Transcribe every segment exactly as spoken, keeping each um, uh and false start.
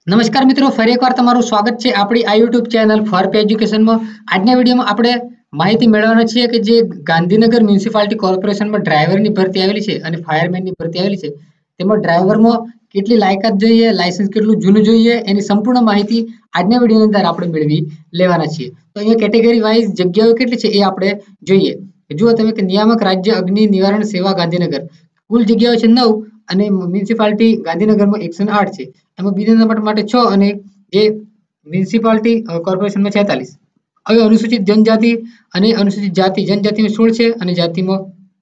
નમસ્કાર મિત્રો, ફરી એકવાર તમારું સ્વાગત છે આપણી આ યુટ્યુબ ચેનલ ફોર પે એજ્યુકેશનમાં. આજના વિડીયોમાં આપણે માહિતી મેળવવાના છીએ કે જે ગાંધીનગર મ્યુનિસિપાલિટી કોર્પોરેશનમાં ડ્રાઈવરની ભરતી આવેલી છે અને ફાયરમેનની ભરતી આવેલી છે, તેમાં ડ્રાઈવરમાં કેટલી લાયકાત જોઈએ, લાયસન્સ કેટલું જૂનું જોઈએ, એની સંપૂર્ણ માહિતી આજના વિડીયોની અંદર આપણે મેળવી લેવાના છીએ. તો અહીંયા કેટેગરી વાઇઝ જગ્યાઓ કેટલી છે એ આપણે જોઈએ. જુઓ તમે કે નિયામક રાજ્ય અગ્નિ નિવારણ સેવા ગાંધીનગર, કુલ જગ્યાઓ છે નવ અને મ્યુનિસિપાલિટી ગાંધીનગરમાં એકસો આઠ છે. એમાં બીજા નંબર માટે છ અને જે મ્યુનિસિપાલિટી કોર્પોરેશનમાં છેતાલીસ. હવે અનુસૂચિત જનજાતિ અને અનુસૂચિત જાતિ જનજાતિમાં સોળ છે અને જાતિમાં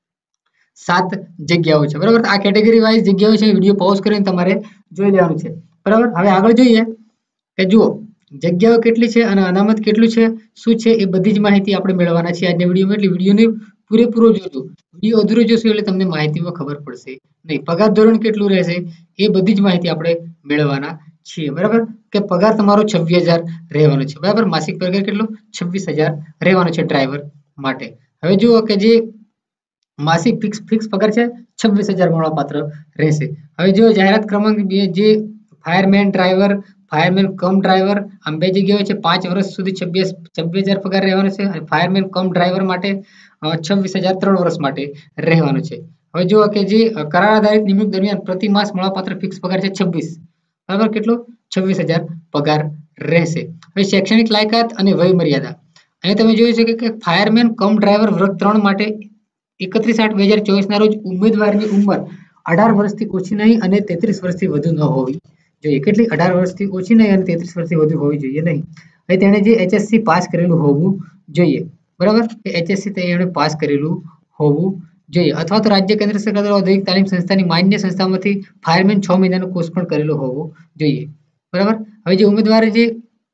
સાત જગ્યાઓ છે. બરાબર, આ કેટેગરી વાઇઝ જગ્યાઓ છે. વિડીયો પોઝ કરીને તમારે જોઈ લેવાનું છે. બરાબર, હવે આગળ જોઈએ કે જુઓ જગ્યાઓ કેટલી છે અને અનામત કેટલું છે, શું છે, એ બધી જ માહિતી આપણે મેળવવાના છીએ આજના વિડીયોમાં. એટલે વિડીયોને પૂરેપૂરો જોજો. વિડીયો અધૂરો જોશો એટલે તમને માહિતીમાં ખબર પડશે નહીં. પગાર ધોરણ કેટલું રહેશે એ બધી જ માહિતી આપણે મેળવવાના છીએ. બરાબર, કે પગાર તમારો છવ્વીસ હજાર રહેવાનો છે. બરાબર, માસિક પગાર કેટલો? છવ્વીસ હજાર રહેવાનો છે ડ્રાઈવર માટે. હવે જુઓ કે જે માસિક ફિક્સ ફિક્સ પગાર છે છવ્વીસ હજાર મળવાપાત્ર રહેશે. હવે જો જાહેરાત ક્રમાંક બે, જે fireman driver, fireman cum driver, આમ બે જગ્યાએ છે. પાંચ વર્ષ સુધી છવ્વીસ છવ્વીસ હજાર પગાર રહેવાનો છે અને ફાયરમેન કમ ડ્રાઈવર માટે છવ્વીસ હજાર ત્રણ વર્ષ માટે રહેવાનો છે. હવે જુઓ કે જે કરાર આધારિત નિમણૂક દરમિયાન પ્રતિ માસ મળવાપાત્ર ફિક્સ પગાર છે છવ્વીસ. બરાબર, કેટલો? છવ્વીસ હજાર પગાર રહેશે. હવે શૈક્ષણિક લાયકાત અને વય મર્યાદા અહીંયા તમે જોઈ શકો કે ફાયરમેન કમ ડ્રાઈવર વર્ગ ત્રણ માટે એકત્રીસ આઠ બે હજાર ચોવીસ ના રોજ ઉમેદવારની ઉંમર અઢાર વર્ષથી ઓછી નહીં અને તેત્રીસ વર્ષથી વધુ ન હોવી જોઈએ. કેટલી? અઢાર વર્ષથી ઓછી નહીં અને તેત્રીસ વર્ષથી વધુ હોવી જોઈએ નહીં. હવે તેણે જે એચએસસી પાસ કરેલું હોવું જોઈએ. બરાબર, એચએસસી તેણે પાસ કરેલું હોવું જોઈએ અથવા તો રાજ્ય કેન્દ્ર સરકાર દ્વારા ઔદ્યોગિક તાલીમ સંસ્થાની માન્ય સંસ્થામાંથી ફાયરમેન છ મહિનાનો કોર્સ પણ કરેલો હોવો જોઈએ. બરાબર, હવે જે ઉમેદવારે જે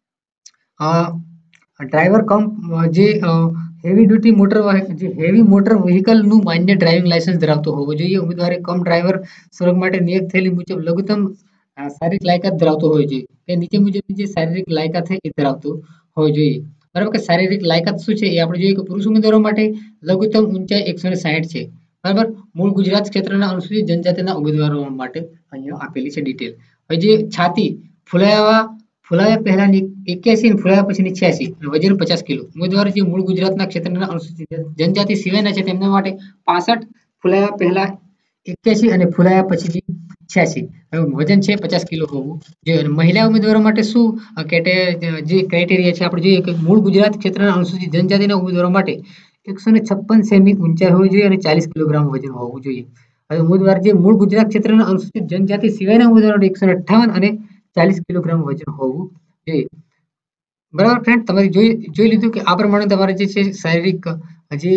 ડ્રાઈવર કમ જે હેવી ડ્યુટી મોટર જે હેવી મોટર વ્હીકલનું માન્ય ડ્રાઇવિંગ લાયસન્સ ધરાવતો હોવો જોઈએ. ઉમેદવારે કમ ડ્રાઈવર સ્વર્ગ માટે નિયત થયેલી મુજબ લઘુત્તમ શારીરિક લાયકાત ધરાવતો હોવો જોઈએ. કે નીચે મુજબની જે શારીરિક લાયકાત છે એ ધરાવતો હોવો જોઈએ. બરાબર, કે શારીરિક લાયકાત શું છે એ આપણે જોઈએ કે પુરુષ ઉમેદવારો માટે લઘુત્તમ ઊંચાઈ એકસો સાઠ છે. બરાબર, મૂળ ગુજરાત ક્ષેત્રના અનુસૂચિત જનજાતિના ઉમેદવારો માટે અહીંયા આપેલી છે ડિટેલ. હવે જે છાતી ફૂલાવા ફૂલાવ્યા પહેલાની એક્યાસી અને ફૂલાવ્યા પછીની છ્યાસી, વજન પચાસ કિલો. ઉમેદવાર જે મૂળ ગુજરાતના ક્ષેત્રના અનુસૂચિત જનજાતિ સિવાયના છે તેમના માટે પાસઠ, ફૂલાવ્યા પહેલા એક્યાસી અને ફૂલાવ્યા પછી છ્યાસી. વજન છે પચાસ કિલો હોવું જોઈએ. મહિલા ઉમેદવારો માટે શું કેટે જે ક્રાઇટેરિયા છે આપણે જોઈએ કે મૂળ ગુજરાત ક્ષેત્રના અનુસૂચિત જનજાતિના ઉમેદવારો માટે એકસો ને છપ્પન સેમી ઊંચાઈ હોવી જોઈએ અને ચાલીસ કિલોગ્રામ વજન હોવું જોઈએ. હવે ઉમેદવાર જે મૂળ ગુજરાત ક્ષેત્રના અનુસૂચિત જનજાતિ સિવાયના ઉમેદવારો એકસો અઠ્ઠાવન અને ચાલીસ કિલોગ્રામ વજન હોવું જોઈએ. બરાબર ફ્રેન્ડ, તમારે જોઈ જોઈ લીધું કે આ પ્રમાણે તમારે જે છે શારીરિક જે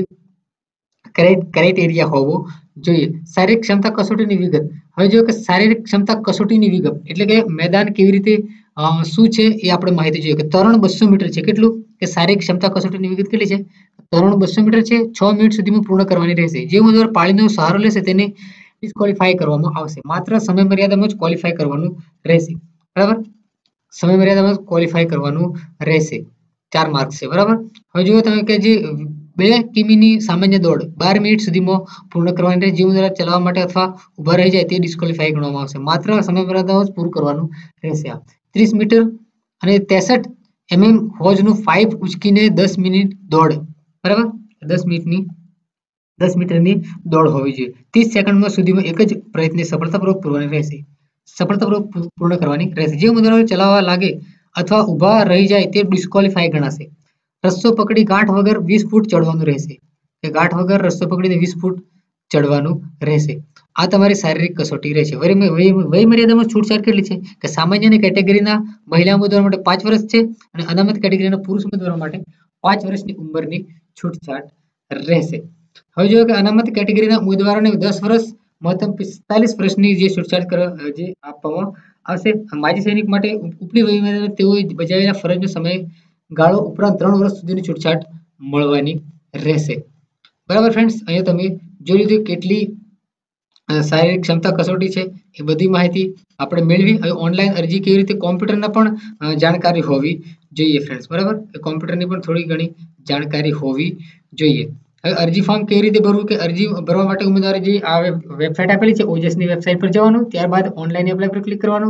ક્રાઇટેરિયા હોવો જોઈએ. શારીરિક ક્ષમતા કસોટીની વિગત. હવે જો કે શારીરિક ક્ષમતા કસોટીની વિગત એટલે કે મેદાન કેવી રીતે શું છે એ આપણે માહિતી જોઈએ કે તરણ બસો મીટર છે. કેટલું? કે શારીરિક ક્ષમતા કસોટીની વિગત કેટલી છે? તરણ બસો મીટર છે. છ મિનિટ સુધીમાં પૂર્ણ કરવાની રહેશે. જે ઉમેદવાર પાળીનો સહારો લેશે તેને ડિસ્ક્વોલિફાય કરવામાં આવશે. માત્ર સમય મર્યાદામાં જ ક્વોલિફાય કરવાનું રહેશે. બરાબર, સમય મર્યાદામાં ક્વોલિફાય કરવાનું રહેશે. ચાર માર્ક છે. બરાબર, હવે જુઓ તમે કે જે બે કિમીની સામાન્ય દોડ બાર મિનિટ સુધીમાં પૂર્ણ કરવાની રહેશે. જે ઉમેદવાર ચલાવવા માટે અથવા ઉભા રહી જાય તે ડિસ્ક્વોલિફાય ગણવામાં આવશે. માત્ર સમય મર્યાદામાં જ પૂરું કરવાનું રહેશે. આ ત્રીસ મીટર અને ત્રેસઠ એમએમ હોજનું પાઇપ ઉચકીને દસ મિનિટ દોડ. બરાબર, દસ મિનિટની દસ મીટરની દોડ હોવી જોઈએ. ત્રીસ સેકન્ડમાં સુધીમાં એક જ પ્રયત્ને સફળતાપૂર્વક પૂરવાની રહેશે સફળતાપૂર્વક પૂર્ણ કરવાની રહેશે. જે ઉમેદવારો ચલાવવા લાગે અથવા ઊભા રહી જાય તે ડિસ્ક્વોલિફાય ગણાશે. રસ્તો પકડી ગાંઠ વગર વીસ ફૂટ ચડવાનું રહેશે. કે ગાંઠ વગર રસ્તો પકડીને વીસ ફૂટ ચડવાનું રહેશે. આ તમારી શારીરિક કસોટી રહેશે. વય મર્યાદામાં છૂટછાટ કેટલી છે? કે સામાન્ય કેટેગરીના મહિલા ઉમેદવારો માટે પાંચ વર્ષ છે અને અનામત કેટેગરીના પુરુષ ઉમેદવારો માટે પાંચ વર્ષની ઉંમરની છૂટછાટ રહેશે. હવે જો કે અનામત કેટેગરીના ઉમેદવારોને દસ વર્ષ, મહત્તમ પિસ્તાલીસ વર્ષની જે છૂટછાટ જે આપવામાં આવશે. માજી સૈનિક માટે ઉપલી વય તેઓએ બજાવેલા ફરજનો સમય ગાળો ઉપરાંત ત્રણ વર્ષ સુધીની છૂટછાટ મળવાની રહેશે. બરાબર ફ્રેન્ડ્સ, અહીંયા તમે જોઈ લીધું કેટલી શારીરિક ક્ષમતા કસોટી છે એ બધી માહિતી આપણે મેળવી. હવે ઓનલાઈન અરજી કેવી રીતે, કોમ્પ્યુટરના પણ જાણકારી હોવી જોઈએ ફ્રેન્ડ્સ. બરાબર, કોમ્પ્યુટરની પણ થોડી ઘણી જાણકારી હોવી જોઈએ. હવે અરજી ફોર્મ કેવી રીતે ભરવું? કે અરજી ભરવા માટે ઉમેદવારે જે આ વેબસાઇટ આપેલી છે ઓજસની વેબસાઇટ પર જવાનું, ત્યારબાદ ઓનલાઈન એપ્લાય પર ક્લિક કરવાનું,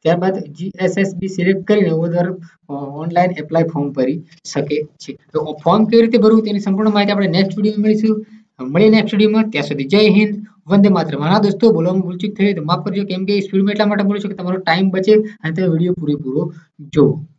ત્યારબાદ જીએસએસબી સિલેક્ટ કરીને ઉમેદવાર ઓનલાઈન એપ્લાય ફોર્મ ભરી શકે છે. તો ફોર્મ કેવી રીતે ભરવું તેની સંપૂર્ણ માહિતી આપણે નેક્સ્ટ વિડીયોમાં મળીશું. મળીએ નેક્સ્ટ વિડીયોમાં. ત્યાં સુધી જય હિન્દ, વંદે માતરમ. હા દોસ્તો, બોલવામાં ભૂલચૂક થઈ તો માફ કરજો, કેમ કે સ્પીડમાં એટલા માટે બોલું છું કે તમારો ટાઈમ બચે અને તમે વિડીયો પૂરેપૂરો જોવો.